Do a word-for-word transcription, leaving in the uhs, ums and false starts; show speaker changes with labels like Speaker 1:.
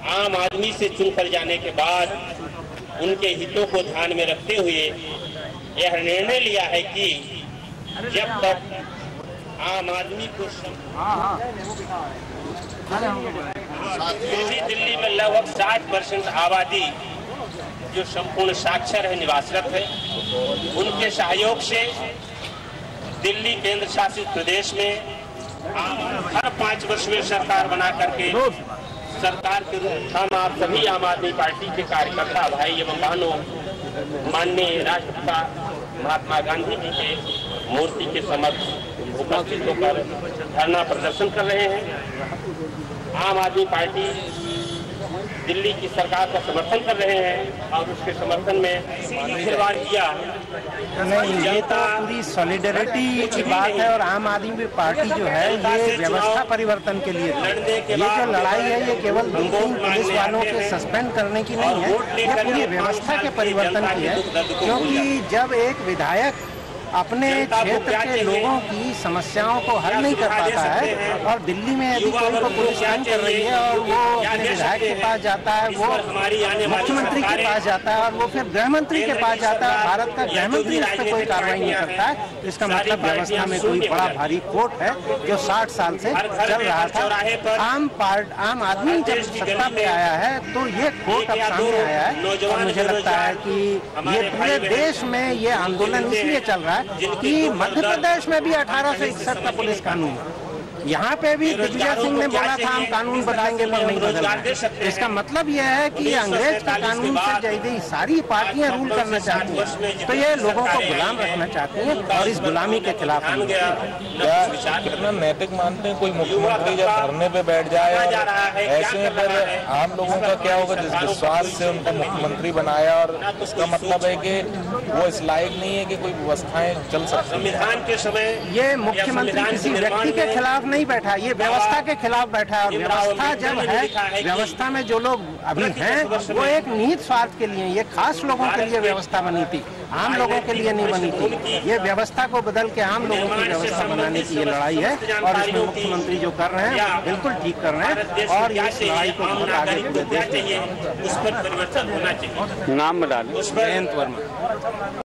Speaker 1: आम आदमी से चुनकर जाने के बाद उनके हितों को ध्यान में रखते हुए यह निर्णय लिया है कि जब तक आम आदमी को पूरी दिल्ली में लगभग साठ परसेंट आबादी जो संपूर्ण साक्षर है, निवासरत है, उनके सहयोग से दिल्ली केंद्र शासित प्रदेश में हर पांच वर्ष में सरकार बना करके सरकार के रूप हम आप सभी आम आदमी पार्टी के कार्यकर्ता भाई एवं बहनों माननीय राष्ट्रपिता महात्मा गांधी जी के मूर्ति के समक्ष उपस्थित होकर धरना प्रदर्शन कर रहे हैं। आम आदमी पार्टी दिल्ली की सरकार का समर्थन कर रहे हैं और उसके समर्थन में खिलवाड़ किया।
Speaker 2: नहीं, ये तो पूरी सॉलिडरिटी की बात है और आम आदमी पार्टी जो है ये व्यवस्था परिवर्तन के लिए थी। ये जो लड़ाई है ये केवल दो तीन पुलिस वालों के सस्पेंड करने की नहीं है, ये पूरी व्यवस्था के परिवर्तन की है। क्योंकि जब एक विधायक अपने क्षेत्र के लोगों की समस्याओं को हल नहीं कर पाता है और दिल्ली में यदि कोई को पुलिस तंग कर रही है और वो अपने विधायक के पास जाता है, वो मुख्यमंत्री के पास जाता है और वो फिर गृह मंत्री के पास जाता है, भारत का गृह मंत्री इस पर कोई कार्रवाई नहीं करता है, तो इसका मतलब व्यवस्था में कोई बड़ा भारी खोट है जो साठ साल से चल रहा था। आम पार्ट आम आदमी जब सत्ता पे आया है तो ये खोट अब सामने आया है और मुझे लगता है कि ये पूरे देश में ये आंदोलन इसलिए चल रहा है कि मध्य प्रदेश में भी अठारह सौ इकसठ का पुलिस कानून, यहाँ पे भी दिग्विजय सिंह ने बोला था हम कानून बदलेंगे पर नहीं बदला। इसका मतलब यह है कि अंग्रेज का कानून से यदि सारी पार्टियां रूल करना चाहती हैं तो ये लोगों को गुलाम रखना चाहती हैं और इस गुलामी के खिलाफ
Speaker 3: क्या कितना नैतिक मानते हैं? कोई मुख्यमंत्री जब धरने पे बैठ जाए और ऐसे में फिर आम लोगों का क्या होगा जिस विश्वास से उनको मुख्यमंत्री बनाया, और उसका मतलब है कि वो इस लायक नहीं है कि कोई व्यवस्थाएं चल सकती।
Speaker 1: संविधान के समय
Speaker 2: ये मुख्यमंत्री किसी व्यक्ति के खिलाफ नहीं बैठा, ये व्यवस्था के खिलाफ बैठा है और व्यवस्था जब है, व्यवस्था में जो लोग अभी हैं वो एक निहित स्वार्थ के लिए, ये खास लोगों के लिए व्यवस्था बनी थी, आम लोगों के लिए नहीं बनी थी। ये व्यवस्था को बदल के आम लोगों की व्यवस्था बनाने की ये लड़ाई है और इसमें मुख्यमंत्री जो कर रहे हैं बिल्कुल ठीक कर रहे हैं और इस लड़ाई को बहुत आगे पूरे देश में
Speaker 1: उस पर परिवर्तन होना चाहिए।
Speaker 2: नाम बता दें, जयंत वर्मा।